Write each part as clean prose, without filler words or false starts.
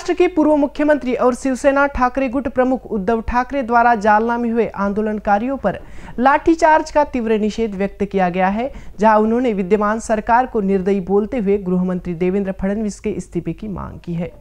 महाराष्ट्र के पूर्व मुख्यमंत्री और शिवसेना ठाकरे गुट प्रमुख उद्धव ठाकरे द्वारा जालना में हुए आंदोलनकारियों पर लाठीचार्ज का तीव्र निषेध व्यक्त किया गया है, जहां उन्होंने विद्यमान सरकार को निर्दयी बोलते हुए गृह मंत्री देवेंद्र फडणवीस के इस्तीफे की मांग की है।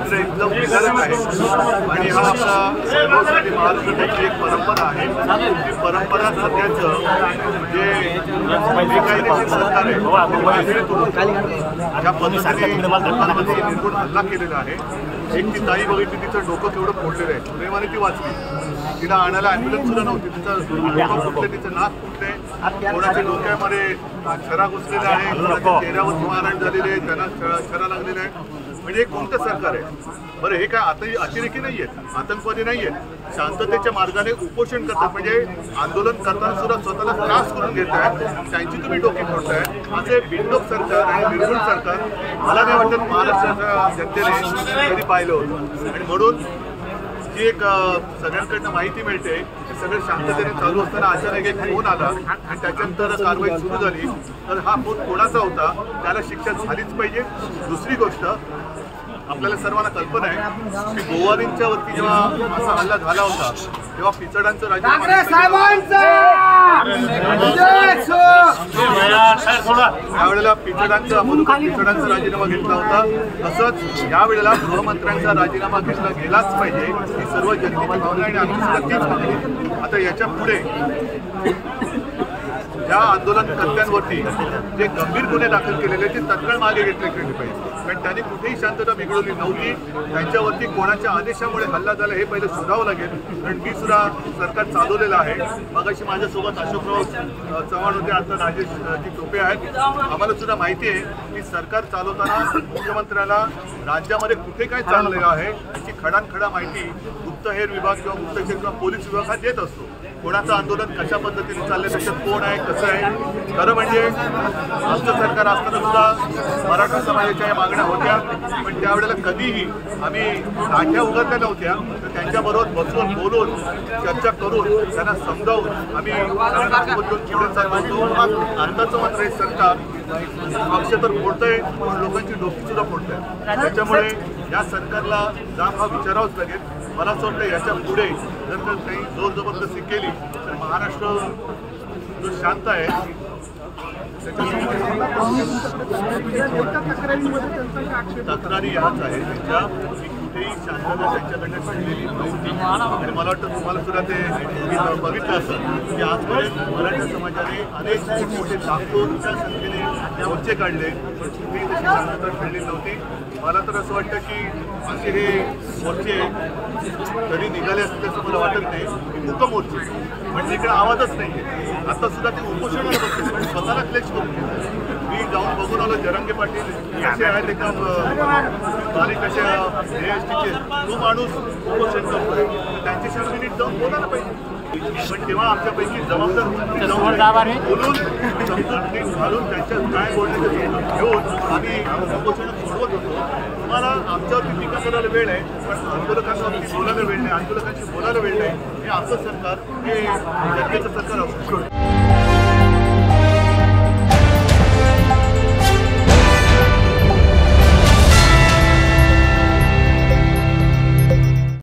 एक ती ताई बघितली, तिचं डोकं केवढं फोडलेलं आहे, प्रेमाने ती वाचली, तिला आणायला ॲम्ब्युलन्स सुद्धा नव्हती, तिचं डोकं फुटले, तिचं नाक फुटले, कोणाच्या डोक्यामध्ये छरा घुसलेला आहे, कोणाच्या चेहऱ्यावर मारहाण झालेली आहे, त्यांना छरा लागलेला आहे। म्हणजे कोणतं सरकार आहे बरं? हे काय आता अतिरेकी नाही आहेत, आतंकवादी नाही आहेत, शांततेच्या मार्गाने उपोषण करतात, म्हणजे आंदोलन करताना सुद्धा स्वतःला त्रास करून घेत आहेत, त्यांची तुम्ही डोकी फोडताय। असे बिनडोक सरकार आणि निर्गुण सरकार मला नाही वाटत महाराष्ट्राच्या जनतेने कधी पाहिलं होतं। आणि म्हणून जी एक सगळ्यांकडनं माहिती मिळते, सगळं शांततेने चालू असताना अचानक एक फोन आला आणि त्याच्यानंतर कारवाई सुरू झाली, तर हा फोन कोणाचा होता त्याला शिक्षा झालीच पाहिजे। दुसरी गोष्ट, आपल्याला सर्वांना कल्पना आहे की गोवारींच्या वरती जेव्हा असा हल्ला झाला होता तेव्हा पिचडांचं त्यावेळेला पिचडांचा राजीनामा घेतला होता, तसंच यावेळेला गृहमंत्र्यांचा राजीनामा घेतला गेलाच पाहिजे ही सर्व जनतेची भावना आणि आमची सुद्धा तीच मागणी। आता याच्या पुढे या आंदोलनकर्त्यांवरती जे गंभीर गुन्हे दाखल केलेले ते तत्काळ मागे घेतले गेले पाहिजे, कारण त्यांनी कुठेही शांतता बिघडवली नव्हती। त्यांच्यावरती कोणाच्या आदेशामुळे हल्ला झाला हे पहिलं शोधावं लागेल, कारण मी सुद्धा सरकार चालवलेलं आहे। मगाशी माझ्यासोबत अशोकराव चव्हाण होते, आता राजेशजी टोपे आहेत। आम्हाला सुद्धा माहिती आहे की सरकार चालवताना मुख्यमंत्र्याला राज्यामध्ये कुठे काय चाललेलं आहे याची खडानखडा माहिती गुप्तहेर विभाग किंवा गुप्तहेर किंवा पोलीस विभाग हा देत असतो। कोणाचं आंदोलन कशा पद्धतीने चाललंय, त्याच्यात कोण आहे, कसं आहे। खरं म्हणजे आमचं सरकार असताना सुद्धा मराठा समाजाच्या या मागण्या होत्या, पण त्यावेळेला कधीही आम्ही लाठ्या उघडल्या नव्हत्या, तर त्यांच्याबरोबर बसून बोलून चर्चा करून त्यांना समजावून आम्ही सरकारसोबत पुढे चाललो होतो। आताचं मात्र हे सरकार पक्ष तर फोडतंय, पण लोकांची डोकी सुद्धा फोडतंय। त्याच्यामुळे या सरकारला जाम हा विचारावंच लागेल। मला असं वाटतं याच्या पुढे जर का काही जोर जबरदस्ती केली तर महाराष्ट्र जो शांत आहे तक्रारी ह्याच आहे त्यांच्या कुठेही शांतता त्यांच्याकडनं घडलेली नव्हती। आणि मला वाटतं तुम्हाला सुद्धा ते बघितलं असं की आजपर्यंत मराठा समाजाने अनेक मोठे लाखोच्या संख्येने मोर्चे काढले, पण कुठेही तशी शांतता घडली नव्हती। मला तर असं वाटतं की असे हे मोर्चे कधी निघाले असतील असं मला वाटत नाही। मूक मोर्चे म्हणजे इकडे आवाजच नाही आहे। आता सुद्धा ते उपोषणाला बसले, पण स्वतःला क्लेश करून मी जाऊन बघून आलो जरांगे पाटील कसे आहेत, एकदम बारीक असे ASTचे तो माणूस उपोषण करतोय, त्यांच्याशी आम्ही नीट जाऊन बोलायला पाहिजे। पण तेव्हा आमच्यापैकी जबाबदार बोलून समजून घालून त्यांच्या काय बोलण्याचं घेऊन आम्ही उपोषण सोडवत होतो। तुम्हाला आमच्यावरती टीका करायला वेळ आहे, पण आंदोलकांवरती बोलायला वेळ नाही, आंदोलकांशी बोलायला वेळ नाही। हे आमचं सरकार हे जनतेचं सरकार असू शकतं।